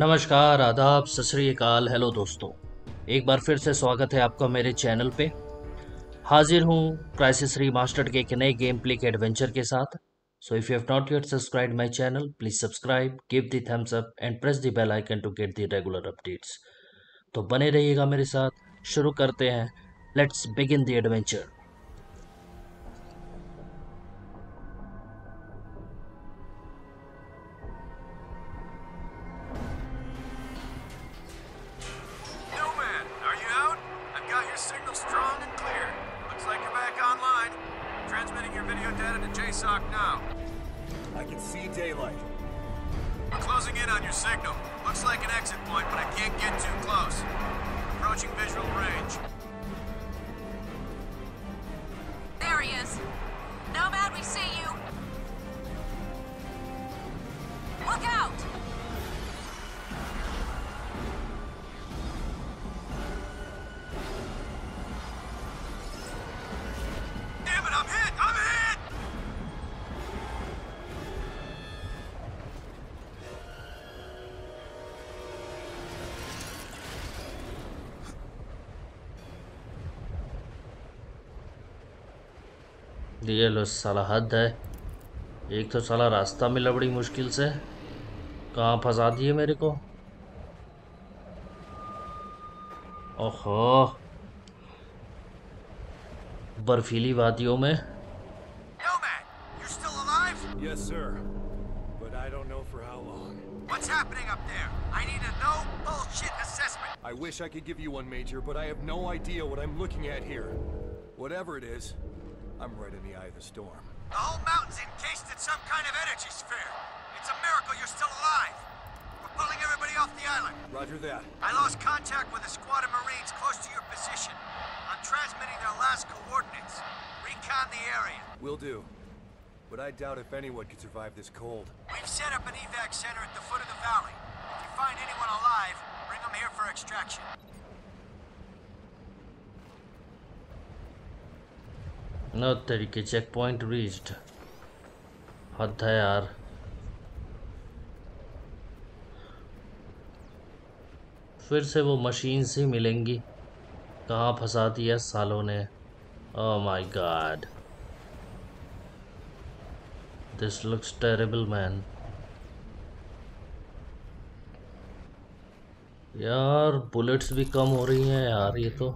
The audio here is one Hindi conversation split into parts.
नमस्कार, आदाब, सत श्री अकाल, हेलो दोस्तों। एक बार फिर से स्वागत है आपका मेरे चैनल पे। हाजिर हूँ क्राइसिस रीमास्टर्ड के एक नए गेम प्ले के एडवेंचर के साथ। So if you have not yet subscribe my channel, please subscribe, give the thumbs up and press the bell icon to get the regular updates. तो बने रहिएगा मेरे साथ। शुरू करते हैं। Let's begin the adventure. Nomad, are you out? I've got your signal strong and clear. Looks like you're back online. Transmitting your video data to JSOC now. I can see daylight. We're closing in on your signal. Looks like an exit point, but I can't get too close. Approaching visual range. There he is. Nomad, we see you. Look out! Damn it, I'm hit! I'm hit! ये लो साला, हद है। एक तो साला रास्ता मिला बड़ी मुश्किल से, कहाँ फंसा दिए मेरे को। ओहो, बर्फीली वादियों में। Nomad, you're still alive? Yes, sir. But I don't know for how long. What's happening up there? I need a no bullshit assessment. I wish I could give you one, Major, but I have no idea what I'm looking at here. Whatever it is, I'm right in the eye of the storm. The whole mountain's encased in some kind of energy sphere. It's a miracle you're still alive. We're pulling everybody off the island. Roger that. I lost contact with a squad of Marines close to your position. I'm transmitting their last coordinates. Recon the area. Will do. But I doubt if anyone could survive this cold. We've set up an evac center at the foot of the valley. If you find anyone alive, bring them here for extraction. नो तरीके, चेक पॉइंट रीच्ड। हद है यार। फिर से वो मशीन्स ही मिलेंगी। कहाँ फंसा दिया सालों ने। Oh my God, this looks terrible man. यार बुलेट्स भी कम हो रही हैं यार, ये तो।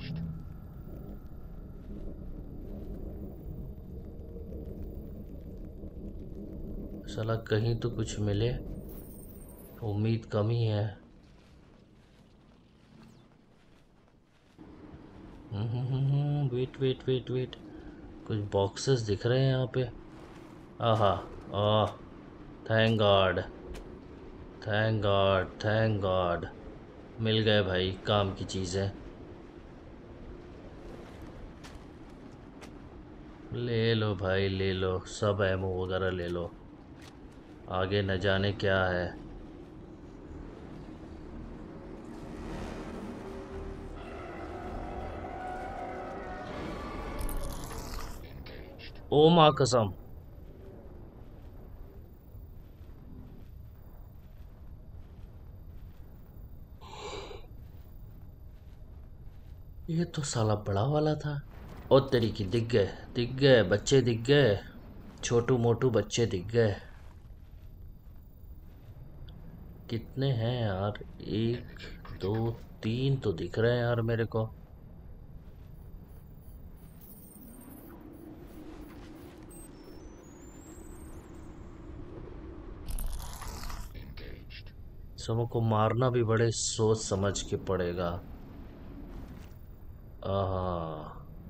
साला कहीं तो कुछ मिले, उम्मीद कम ही है। वेट वेट वेट वेट, कुछ बॉक्सेस दिख रहे हैं यहाँ पे। आहा, आह, thank God, thank God, thank God, मिल गए भाई काम की चीज़ें। ले लो भाई, ले लो, सब एमो वगैरह ले लो। आगे न जाने क्या है। ओ माँ कसम, ये तो साला बड़ा वाला था। ओ तेरी की, दिख गए, दिख गए बच्चे, दिख गए, छोटू मोटू बच्चे दिख गए। कितने हैं यार? एक, दो, तीन तो दिख रहे हैं यार मेरे को। सबको मारना भी बड़े सोच समझ के पड़ेगा। आहा,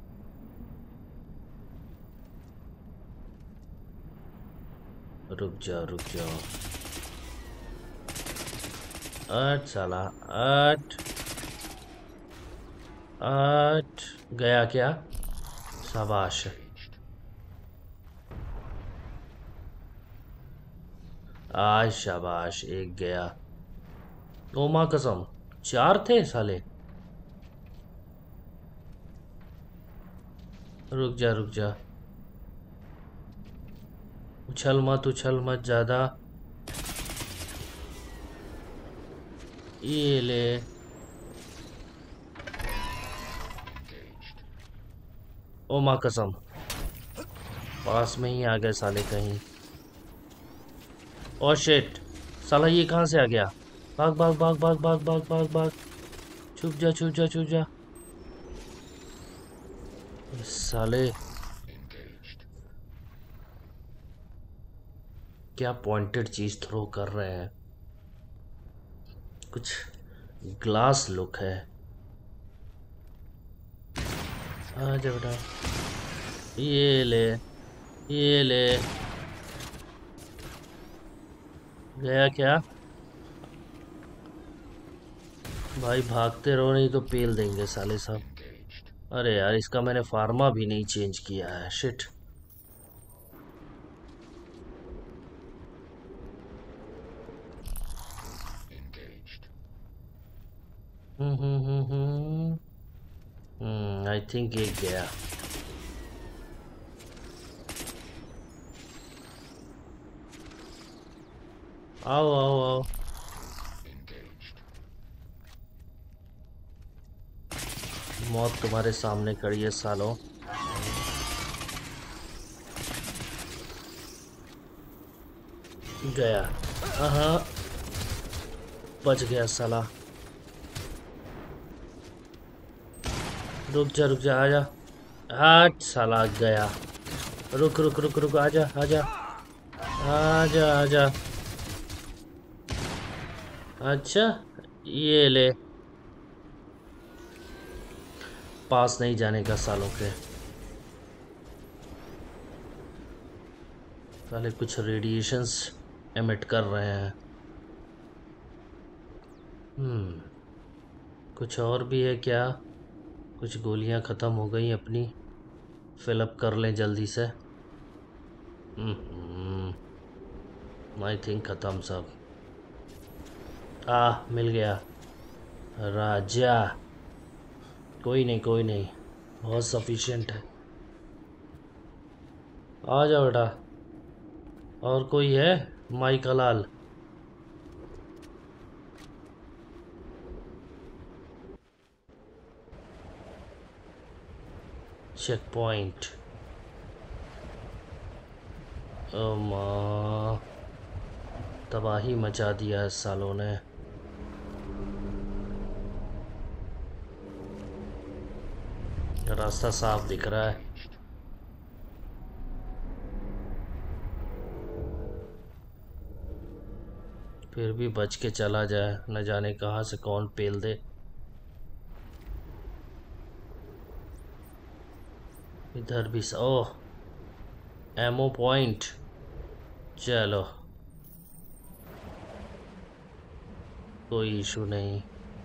रुक जाओ रुक जाओ। आठ साला, आठ आठ गया क्या? शाबाश। आज शाबाश, एक गया। ओ माँ कसम, चार थे साले। रुक जा रुक जा, उछल मत ज्यादा। ये ले। ओ माँ कसम, पास में ही आ गए साले कहीं। ओ शिट, साला ये कहाँ से आ गया? भाग भाग भाग भाग भाग भाग भाग भाग। छुप जा छुप जा छुप जा। साले क्या पॉइंटेड चीज थ्रो कर रहे हैं। कुछ ग्लास लुक है। आजा बेटा, ये ले, ये ले। गया क्या? भाई भागते रहो नहीं तो पेल देंगे साले सब। अरे यार, इसका मैंने फार्मा भी नहीं चेंज किया है। शिट। आई थिंक ये गया। आओ आओ आओ। मौत तुम्हारे सामने खड़ी है सालों। गया। हाँ, बच गया साला। रुक जा आजा। हट साला, गया। रुक रुक रुक रुक, आजा आजा आजा आजा। अच्छा, ये ले। पास नहीं जाने का सालों के। साले कुछ रेडिएशंस एमिट कर रहे हैं। कुछ और भी है क्या? कुछ गोलियां ख़त्म हो गई अपनी, फिलअप कर लें जल्दी से। आई थिंक ख़त्म सब। मिल गया राजा। कोई नहीं कोई नहीं, बहुत सफिशिएंट है। आ जाओ बेटा। और कोई है? माई का लाल। Check point. माँ, तबाही मचा दिया है सालों ने। रास्ता साफ दिख रहा है। फिर भी बच के चला जाए, न जाने कहाँ से कौन पेल दे। इधर भी ओह, एमो पॉइंट। चलो, कोई इशू नहीं।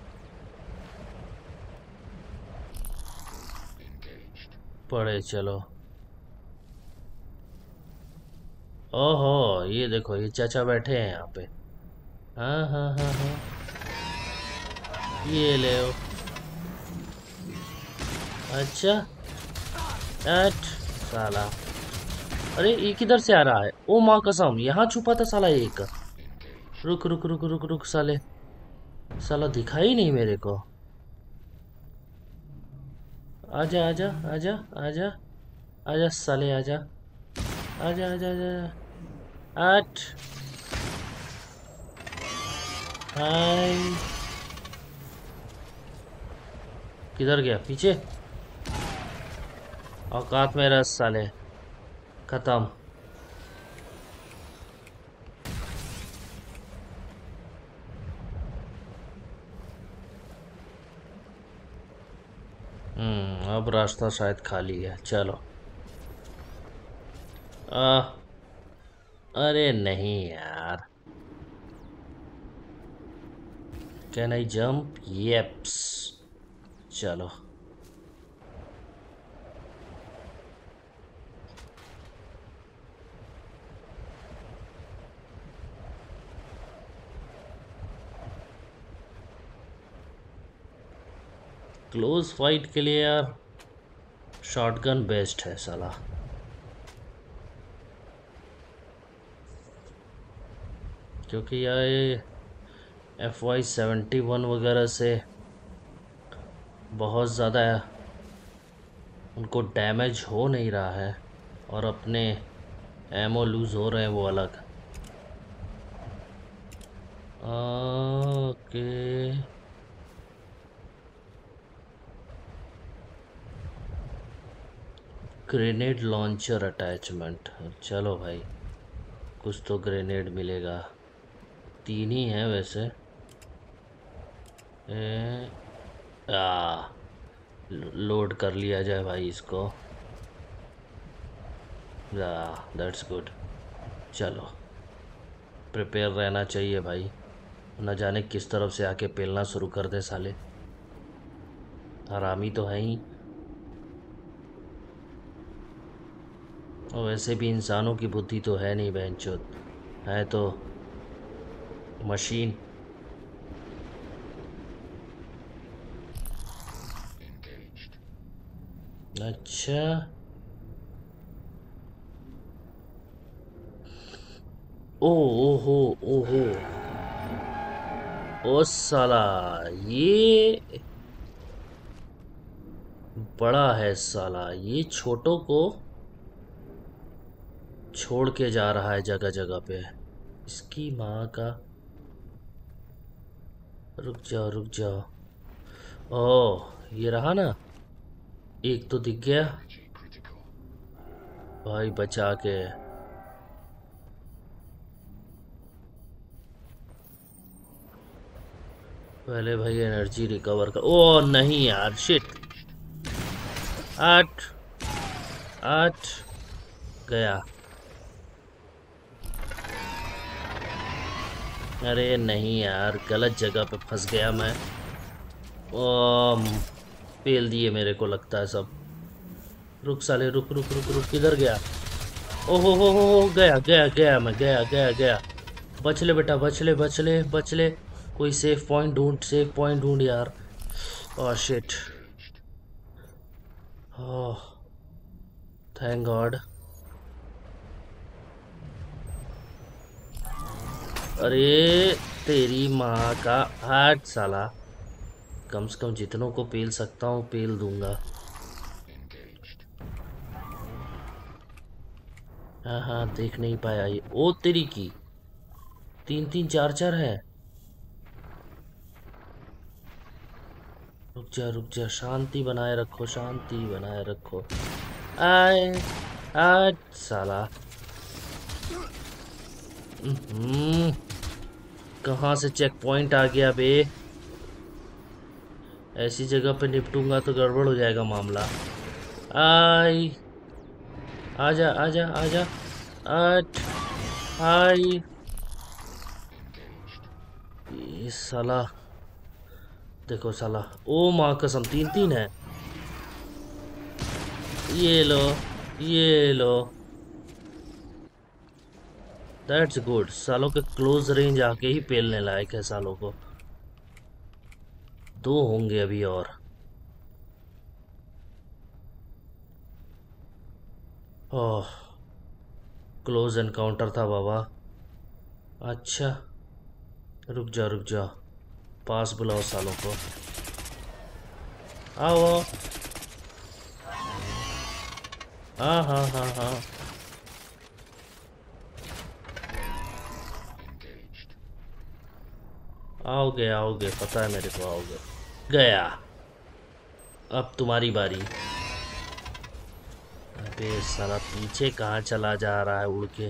पड़े चलो। ओहो, ये देखो, ये चाचा बैठे हैं यहाँ पे। हाँ हाँ हाँ हाँ, ये ले। अच्छा, साला। अरे ये किधर से आ रहा है? ओ माँ कसम, यहाँ छुपा था साला एक। रुक रुक रुक रुक रुक साले, साला दिखाई नहीं मेरे को। आजा आजा आजा आजा आजा साले, आजा आजा आजा आजा। आठ। हाय, किधर गया? पीछे। औकात में रस साले। खत्म। अब रास्ता शायद खाली है। चलो। अरे नहीं यार। Can I jump? येप्स। चलो। क्लोज फाइट के लिए यार शॉटगन बेस्ट है साला। क्योंकि यार FY-71 वगैरह से बहुत ज़्यादा उनको डैमेज हो नहीं रहा है, और अपने एमओ लूज़ हो रहे हैं वो अलग। Okay, grenade launcher attachment. चलो भाई, कुछ तो ग्रेनेड मिलेगा। 3 ही हैं वैसे। लोड कर लिया जाए भाई इसको। That's good. चलो, प्रिपेयर रहना चाहिए भाई, न जाने किस तरफ से आके पेलना शुरू कर दे साले। हरामी तो है ही, और वैसे भी इंसानों की बुद्धि तो है नहीं बहनचोद, है तो मशीन। अच्छा, ओहो ओहो, ओ साला, ये बड़ा है साला, ये छोटों को छोड़ के जा रहा है जगह जगह पे। इसकी माँ का। रुक जाओ रुक जाओ। ओह, ये रहा ना, एक तो दिख गया भाई, बचा के। पहले भाई एनर्जी रिकवर कर। ओ नहीं यार, शिट। 8 8 गया। अरे नहीं यार, गलत जगह पे फंस गया मैं। ओ, पेल दिए मेरे को लगता है सब। रुक साले, रुक रुक रुक रुक, किधर गया? ओहो हो, गया गया गया, मैं गया गया गया। बच ले बेटा, बच ले बच ले बच ले। कोई सेफ पॉइंट ढूंढ, सेफ पॉइंट ढूंढ यार। Oh shit. Oh, thank God. अरे तेरी माँ का हाथ साला, कम से कम जितनों को पेल सकता हूँ पेल दूंगा। हाँ हाँ, देख नहीं पाया ये। ओ तेरी की, 3 3 4 4 है। रुक जा, शांति बनाए रखो, शांति बनाए रखो। आए आज साला। कहाँ से चेक पॉइंट आ गया बे? ऐसी जगह पे निपटूंगा तो गड़बड़ हो जाएगा मामला। आई, आजा आजा आजा। आठ, आई, ये साला, देखो साला, ओ माँ कसम, 3 3 है। ये लो, ये लो। That's good. सालों के क्लोज रेंज आके ही पेलने लायक है सालों को। 2 होंगे अभी और। ओह, क्लोज एनकाउंटर था बाबा। अच्छा, रुक जा रुक जा, पास बुलाओ सालों को। आओ। हाँ हाँ हाँ हाँ। आओगे आओगे, पता है मेरे को आओगे। गया, अब तुम्हारी बारी। अबे साला, पीछे कहाँ चला जा रहा है उड़ के?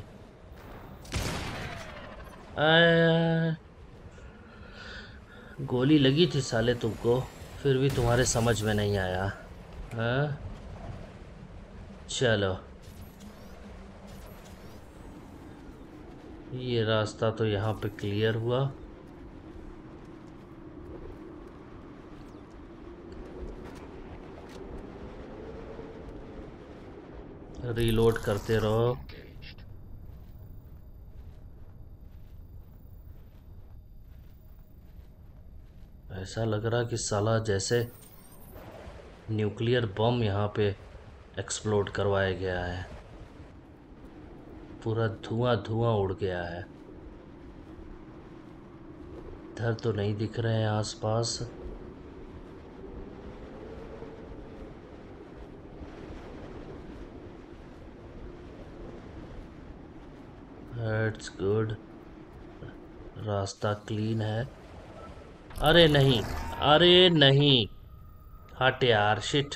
गोली लगी थी साले तुमको, फिर भी तुम्हारे समझ में नहीं आया। हाँ, चलो, ये रास्ता तो यहाँ पे क्लियर हुआ। रीलोड करते रहो। ऐसा लग रहा कि साला जैसे न्यूक्लियर बम यहाँ पे एक्सप्लोड करवाया गया है। पूरा धुआं धुआं उड़ गया है। इधर तो नहीं दिख रहे हैं आसपास। That's गुड, रास्ता क्लीन है। अरे नहीं, अरे नहीं, हट यार, शिट।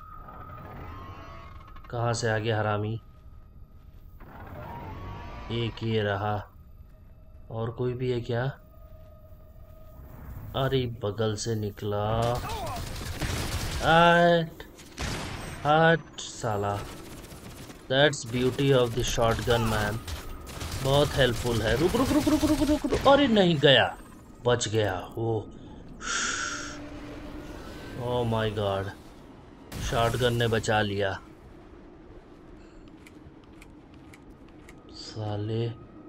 कहाँ से आ गया हरामी? एक ये रहा, और कोई भी है क्या? अरे बगल से निकला। हट हट साला। That's beauty of the shotgun man, बहुत हेल्पफुल है। रुक रुक रुक रुक रुक रुक रुक। अरे नहीं, गया, बच गया। ओ माय गॉड, शॉटगन ने बचा लिया साले।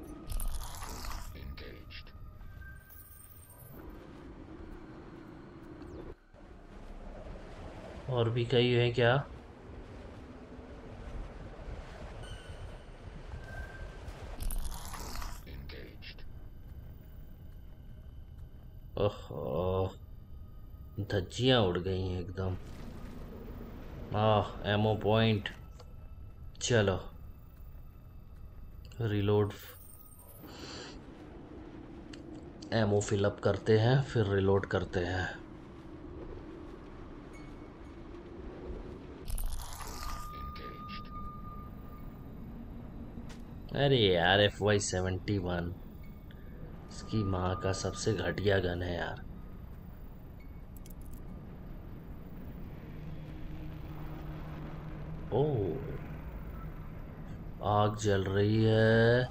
और भी कई हैं क्या? ओहो, धज्जियां उड़ गई हैं एकदम। Ammo point. चलो रिलोड, एमो फिलअप करते हैं, फिर रिलोड करते हैं। अरे यार, FY-71 इसकी माँ का सबसे घटिया गन है यार। ओह, आग जल रही है।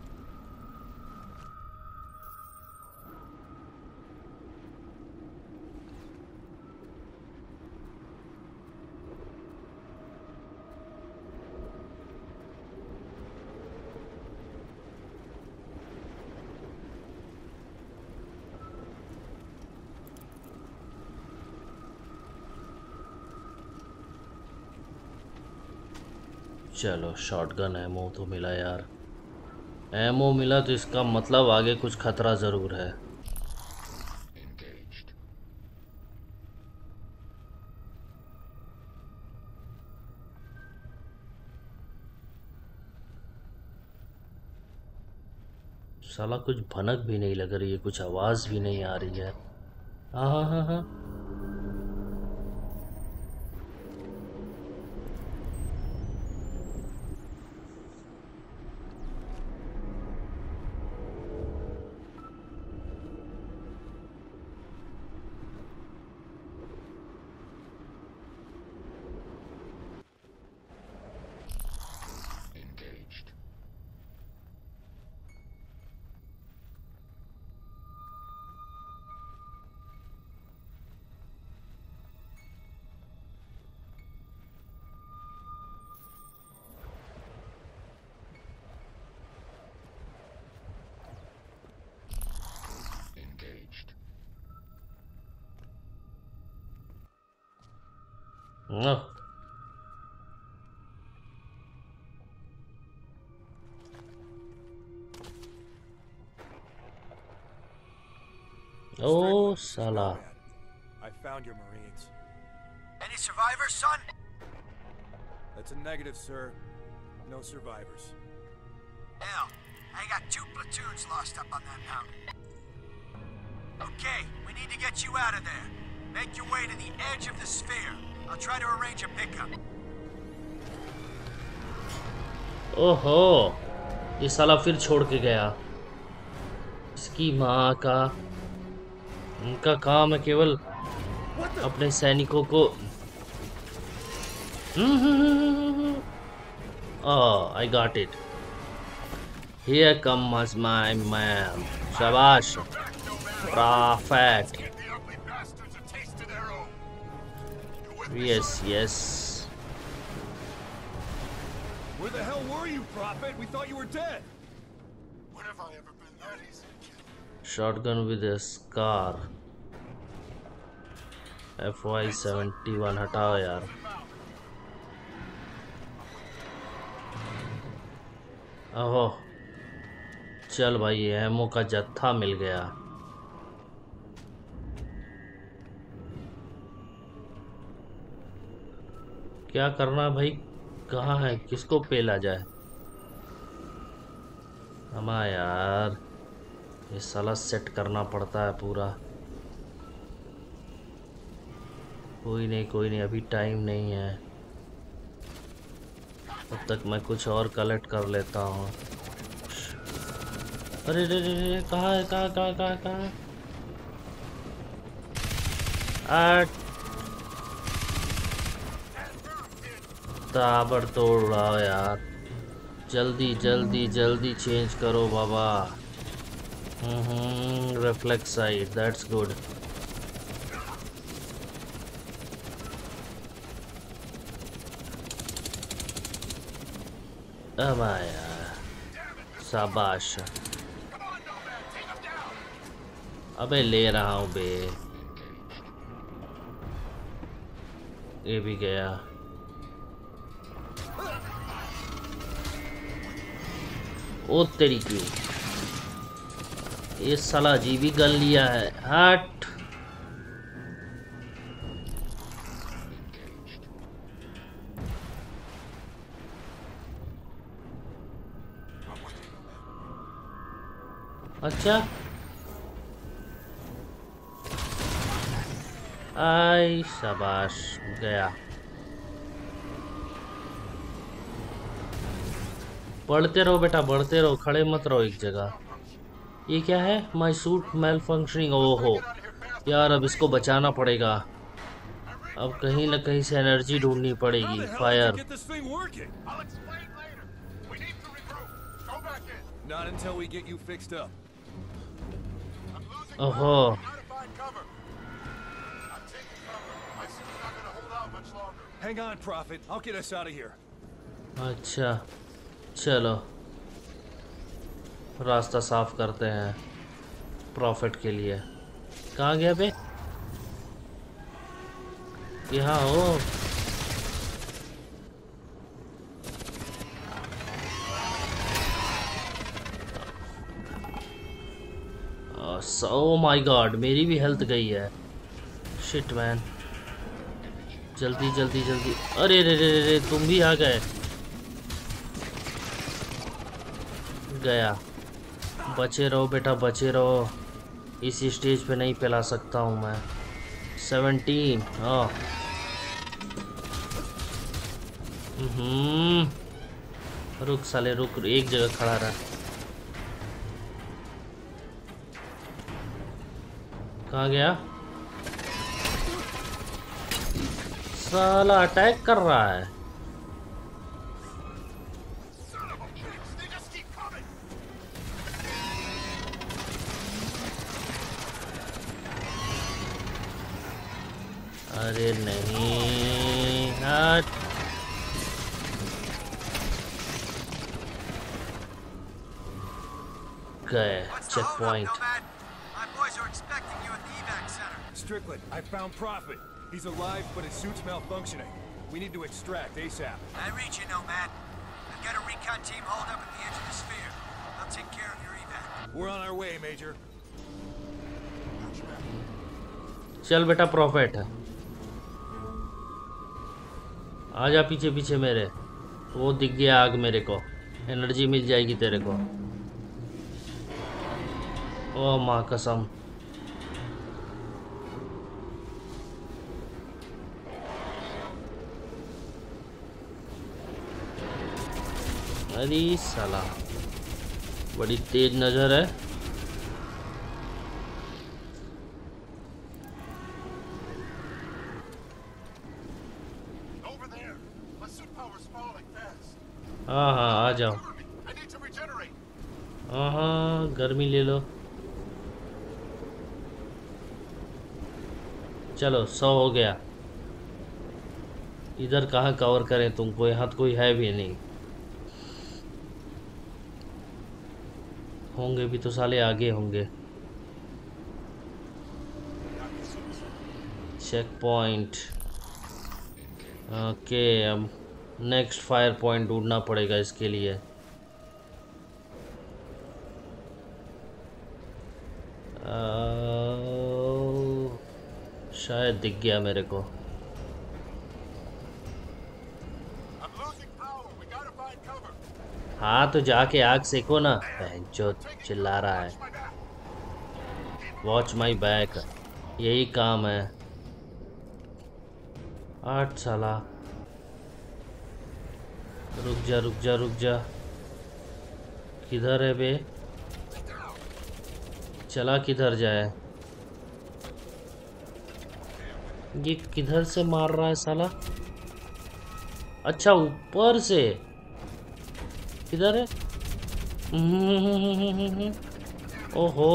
चलो शॉटगन एमो तो मिला यार। एमो मिला तो इसका मतलब आगे कुछ खतरा ज़रूर है। साला कुछ भनक भी नहीं लग रही है, कुछ आवाज़ भी नहीं आ रही है। हाँ हाँ हाँ हाँ, हाँ। ओ साला, I found your Marines. Any survivors, son? That's a negative, sir. No survivors. Hell, I got 2 platoons lost up on that mountain. Okay, we need to get you out of there. Make your way to the edge of the sphere. I'll try to arrange a pickup. ओहो, ये साला फिर छोड़ के गया। इसकी माँ का, उनका काम है केवल अपने सैनिकों को। I got it. Here comes my man. शाबाश, perfect. Yes, yes. Where the hell were you, Prophet? We thought you were dead. When have I ever been that easy? Shotgun with a scar. FY-71 हटाओ यार। ओहो, चल भाई, एमो का जत्था मिल गया। क्या करना भाई? कहाँ है? किसको पेला जाए? हमा यार, ये साला सेट करना पड़ता है पूरा। कोई नहीं कोई नहीं, अभी टाइम नहीं है। तब तक मैं कुछ और कलेक्ट कर लेता हूँ। अरे रे रे रे, कहाँ है? कहाँ कहाँ कहाँ कहाँ? ताबड़तोड़ उड़ाओ यार, जल्दी जल्दी जल्दी चेंज करो बाबा। Reflex sight, that's good. अब आया, शाबाश। अबे ले रहा हूँ बे। ये भी गया। ओ तेरी की, ये साला जी भी गन लिया है। हट। अच्छा, आई शाबाश, गया। बढ़ते रहो बेटा, बढ़ते रहो, खड़े मत रहो एक जगह। ये क्या है? My suit malfunctioning. ओहो यार, अब इसको बचाना पड़ेगा। अब कहीं ना कहीं से एनर्जी ढूंढनी पड़ेगी। Fire. Not until we get you fixed up. ओहो, Hang on, Prophet. I'll get us out of here. अच्छा चलो, रास्ता साफ करते हैं प्रॉफिट के लिए। कहाँ गया बे? यहाँ हो। ओ माय गॉड, मेरी भी हेल्थ गई है। शिट मैन, जल्दी जल्दी जल्दी। अरे रे रे रे, तुम भी आ गए। गया। बचे रहो बेटा, बचे रहो। इस स्टेज पे नहीं पिला सकता हूँ मैं। 17। हाँ। रुक साले रुक, एक जगह खड़ा रहा। कहाँ गया? साला अटैक कर रहा है। अरे नहीं, हट। गए checkpoint. Strickland, I found Prophet. He's alive, but his suit's malfunctioning. We need to extract ASAP. I read you, Nomad. I've got a recon team holed up at the edge of the sphere. They'll take care of your evac. We're on our way, Major. चल बेटा, प्रॉफिट है। आजा पीछे पीछे मेरे। वो दिख गया आग मेरे को। एनर्जी मिल जाएगी तेरे को। ओ माँ कसम। अरे साला, बड़ी तेज नजर है। हाँ हाँ, आ जाओ। हाँ हाँ, गर्मी ले लो। चलो, 100 हो गया। इधर कहाँ कवर करें तुमको? यहाँ तो कोई है भी नहीं। होंगे भी तो साले आगे होंगे। Checkpoint. ओके, अब नेक्स्ट फायर पॉइंट ढूंढना पड़ेगा इसके लिए। शायद दिख गया मेरे को। हाँ तो जाके आग सेको ना। जो चिल्ला रहा है। वॉच माई बैक, यही काम है। 8 साला। रुक जा रुक जा रुक जा। किधर है बे? चला किधर जाए? ये किधर से मार रहा है साला? अच्छा ऊपर से। किधर है? ओहो,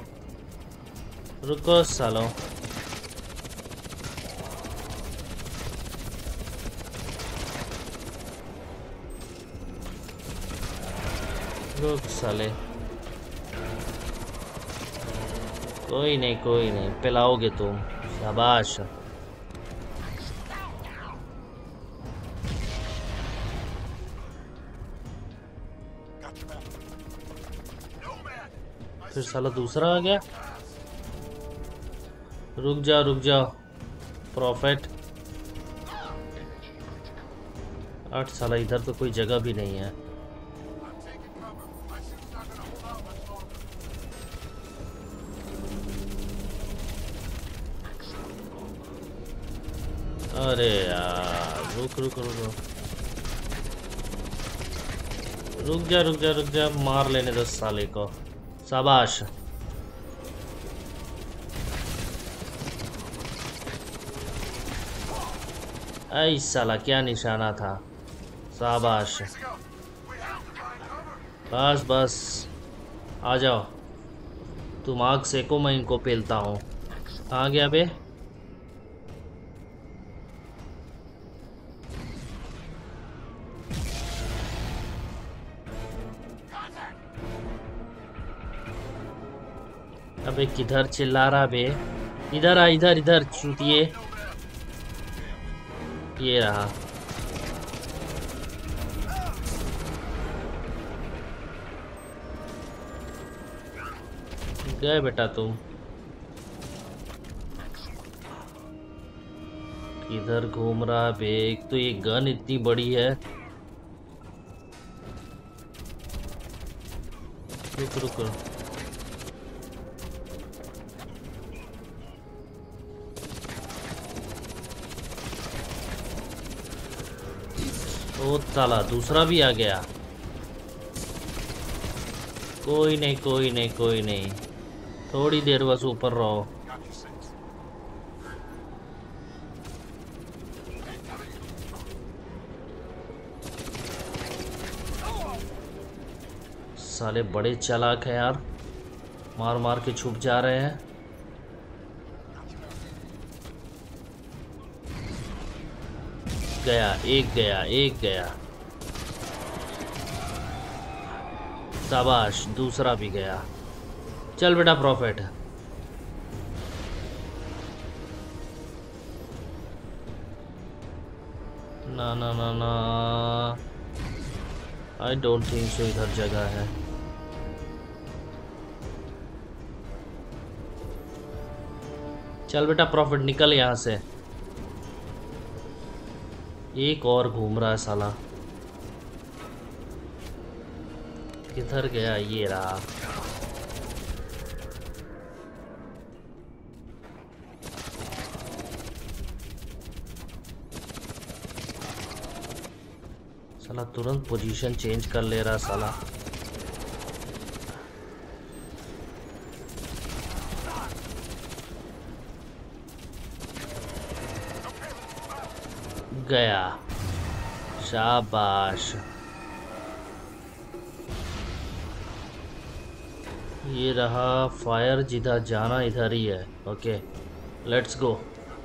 रुको सालो। रुक साले। कोई नहीं पिलाओगे तुम। शाबाश। फिर साला दूसरा आ गया। रुक जा प्रॉफिट। 8 साला, इधर तो कोई जगह भी नहीं है। अरे यार रुक जा। मार लेने दो साले को। शाबाश। ऐ साला क्या निशाना था। शाबाश। बस आ जाओ। तुम आग सेको, मैं इनको पेलता हूँ। कहाँ गया बे? अबे किधर चिल्ला रहा बे? इधर आ, इधर चूतिए। ये रहा। गए बेटा तुम। किधर घूम रहा बे? एक तो ये गन इतनी बड़ी है। रुक। ओ साला दूसरा भी आ गया। कोई नहीं। थोड़ी देर बस ऊपर रहो। साले बड़े चालाक है यार, मार के छुप जा रहे हैं। एक गया। शाबाश, दूसरा भी गया। चल बेटा प्रॉफिट। ना आई डोंट थिंक सो इधर जगह है। चल बेटा प्रॉफिट, निकल यहाँ से। एक और घूम रहा है साला। किधर गया? ये रहा। साला तुरंत पोजीशन चेंज कर ले रहा साला। गया। शाबाश। ये रहा फायर, जिधर जाना इधर ही है। Okay let's go.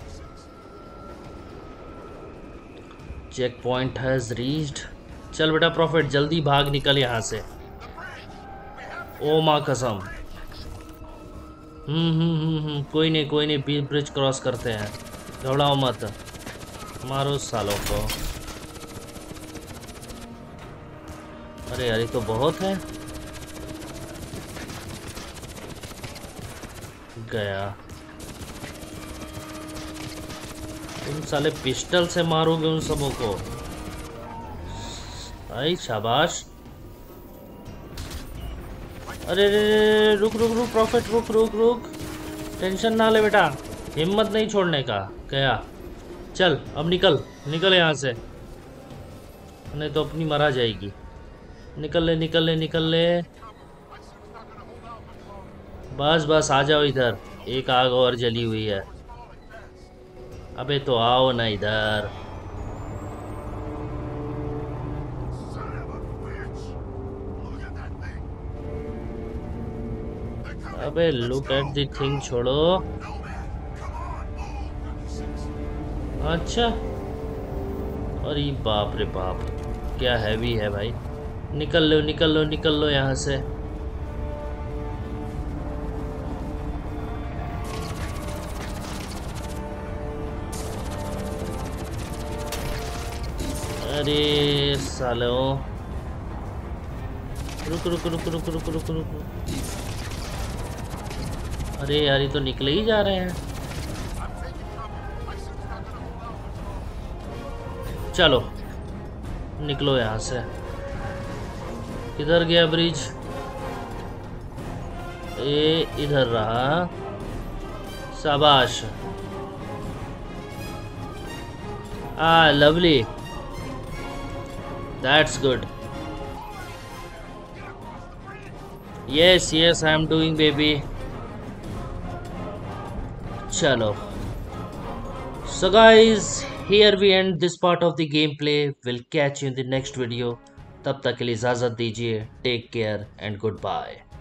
Checkpoint has reached. चल बेटा प्रॉफिट, जल्दी भाग, निकल यहाँ से। ओ माँ कसम। कोई नहीं, ब्रिज क्रॉस करते हैं। घबराओ मत, मारो सालों को। अरे यार ये तो बहुत है। गया। तुम साले पिस्टल से मारोगे उन सबों को? भाई शाबाश। अरे रे, रुक रुक रुक प्रॉफिट, रुक रुक रुक, टेंशन ना ले बेटा, हिम्मत नहीं छोड़ने का। क्या चल अब निकल निकल यहाँ से, नहीं तो अपनी मरा जाएगी। निकल ले निकल ले निकल ले, बस बस आ जाओ इधर, एक आग और जली हुई है। अबे तो आओ ना इधर। अबे लुक एट द थिंग छोड़ो। अच्छा, अरे बाप रे बाप, क्या हैवी है भाई। निकल लो निकल लो निकल लो यहाँ से। अरे सालो, रुक रुक रुक रुक रुक रुक रुक। अरे यार ये तो निकले ही जा रहे हैं। चलो निकलो यहाँ से। किधर गया ब्रिज? ये इधर रहा, शाबाश। Lovely, that's good. Yes yes I am doing baby. चलो, so guys, here we end this part of the gameplay. We'll catch you in the next video. तब तक के लिए इजाज़त दीजिए। Take care and good bye.